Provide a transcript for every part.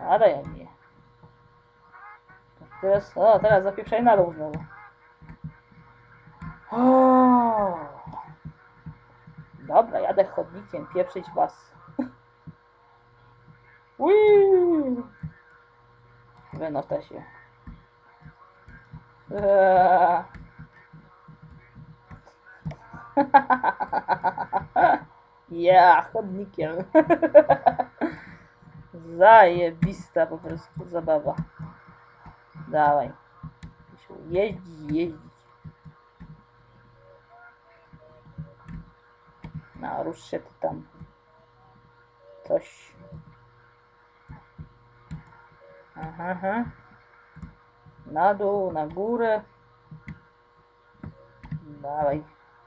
A daj mnie. Teraz, o, teraz zapieprzaj na dół znowu. O! Dobra, jadę chodnikiem, pieprzyć was. Uiii! Wynoszę się. Ja, chodnikiem. Zajebista po prostu zabawa. Dawaj. Jeździć. No, rusz się ty tam. Coś. Aha. Na dół, na górę. Dawaj.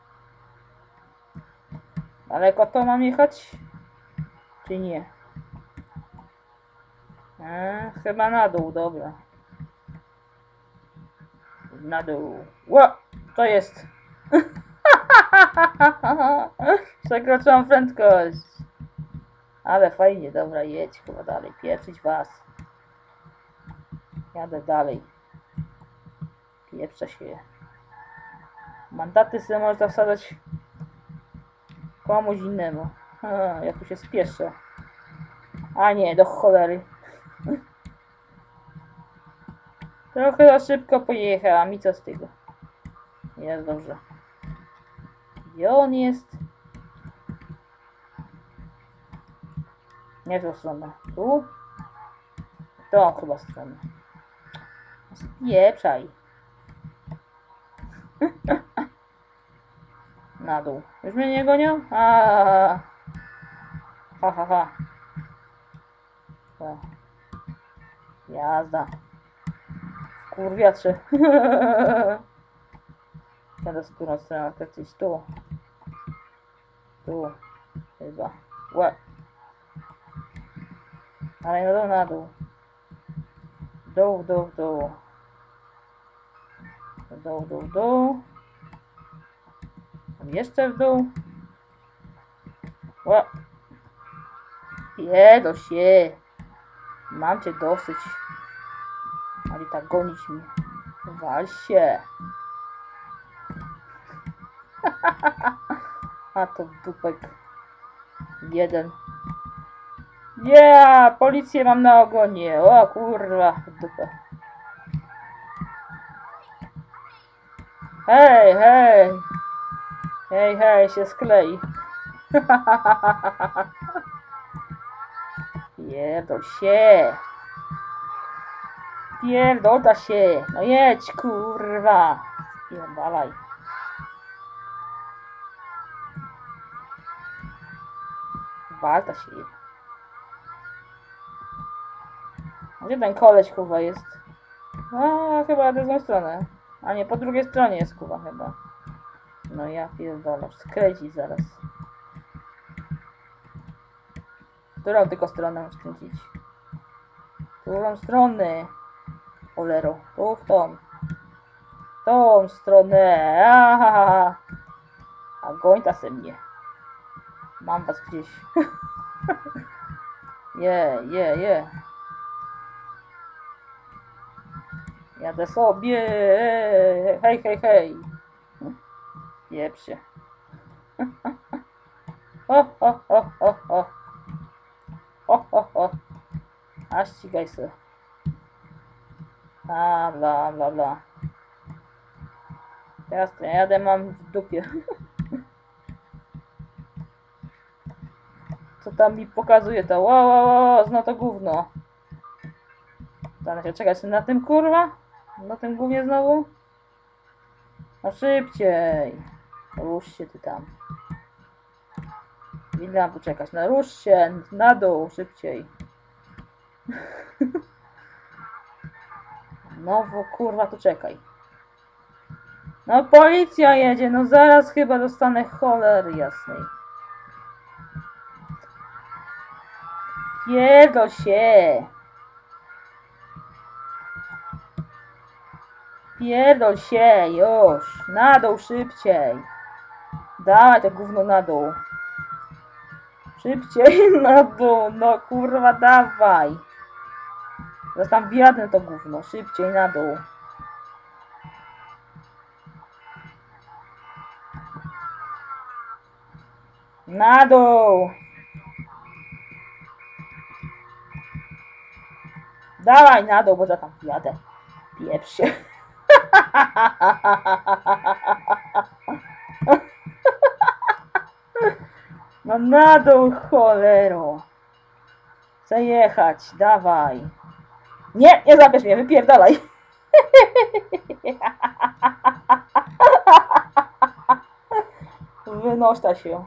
Daleko to mam jechać? Czy nie? Chyba na dół, dobra. Na dół. Ło! To jest. Przekroczyłam prędkość. Ale fajnie, dobra, jedź chyba dalej. Pieprzyć was. Jadę dalej. Pieprzę się. Mandaty sobie można wsadzać komuś innemu. Ja tu się spieszę. A nie, do cholery. Trochę za szybko pojechałam i co z tego? Jest dobrze. Gdzie on jest? Nie w tą stronę. Tu? W tą chyba stronę. Spieprzaj. Na dół. Już mnie nie gonią? Ha. O. Jazda. Kurwiacze. Teraz w którą stronę? Kiedyś tu. Tu. Chyba. Łe. Ale na dół. W dół. W dół. Jeszcze w dół. Ła. Jedo się. Mam cię dosyć. Ale tak gonić mnie. Wal się. A to dupek. Jeden. Yeah! Policję mam na ogonie. O kurwa. Dupę. Hej! Hej, się sklei. Pierdol się. Pierdolta się. No jedź, kurwa. Spierdalaj. Walta się. Gdzie ten koleś, kurwa, jest? Chyba na drugą stronę. A nie, po drugiej stronie jest, kurwa, chyba. No ja pierdolę, skręci zaraz. Którą tylko stronę skręcić? Którą stronę? Olero, tu w tą. Tą stronę. A gońta se mnie. Mam was gdzieś. Je. Jadę sobie. Hej. Jeb się. Ho. A ścigaj se. Bla. Teraz to jadę, mam w dupie. Co tam mi pokazuje to? Wow, zno to gówno. Zaraz się czekać na tym, kurwa? Na tym gównie znowu? No szybciej. Rusz się ty tam. Ile mam tu czekać? No rusz się na dół, szybciej. No kurwa, tu czekaj. No policja jedzie, no zaraz chyba dostanę cholery jasnej. Pierdol się. Pierdol się, już. Na dół szybciej. Dawaj to gówno na dół. Szybciej na dół, no kurwa dawaj. Zaraz tam wjadę to gówno. Szybciej na dół. Na dół! Dawaj na dół, bo za tam wjadę. Pieprz się. No na dół, cholero. Chcę jechać, dawaj. Nie, nie zabierz mnie, wypierdalaj. Wynosta się.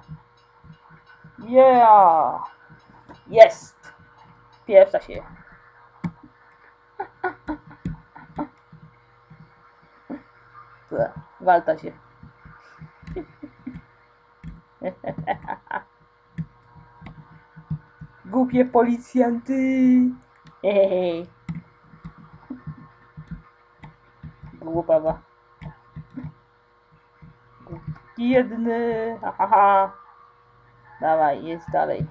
Yeah. Jest. Pieprza się. Walta się. Głupie policjanty. Hehehe. Głupawa. Jedny. Haha. Dawaj, jest dalej.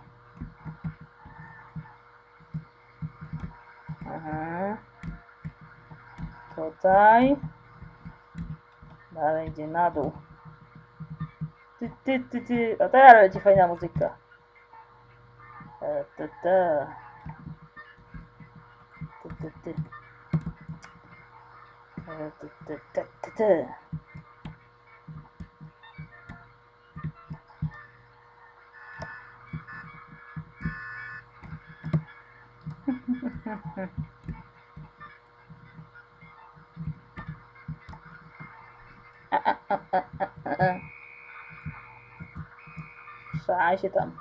Aha. Tutaj. Dalej idzie na dół. Ty. A teraz leci fajna muzyka. Szaj się tam.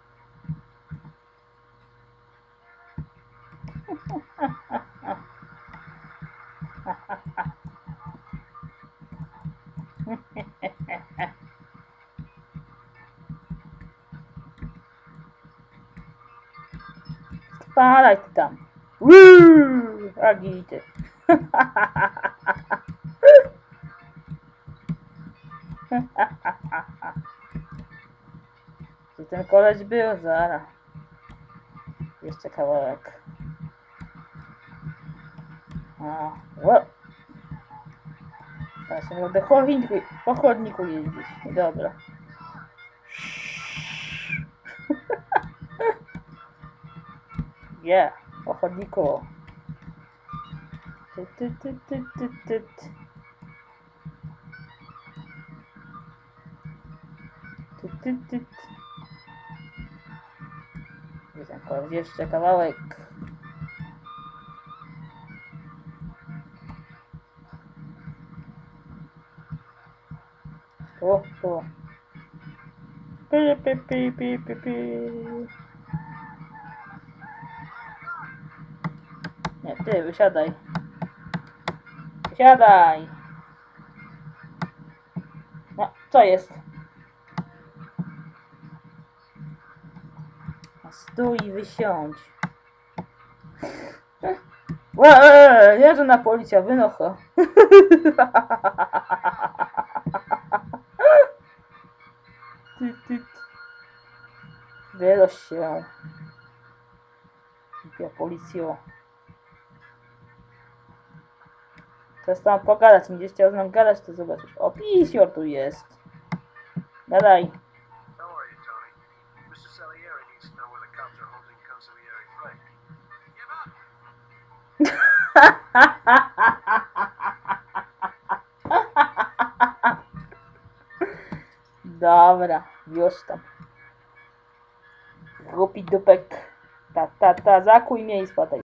Spadaj ty tam. Agity. Gdzie ten koleś był? Zara. Jeszcze kawałek. O, teraz się będę po chodniku jeździć. Dobra. Yeah, po chodniku. Jeszcze kawałek. Tu. Pi. Nie, ty, wysiadaj. Wysiadaj. No, co jest? Stój i wysiądź. Jeżdżę na policja, wynocha. Wyroś się. Głupia policjo. Teraz tam pogadać, będziesz chciał z nami gadać, to zobaczysz. O, pisior tu jest. Gadaj. Dobra, już tam. Głupi dupek. Zakuj mnie i spadaj.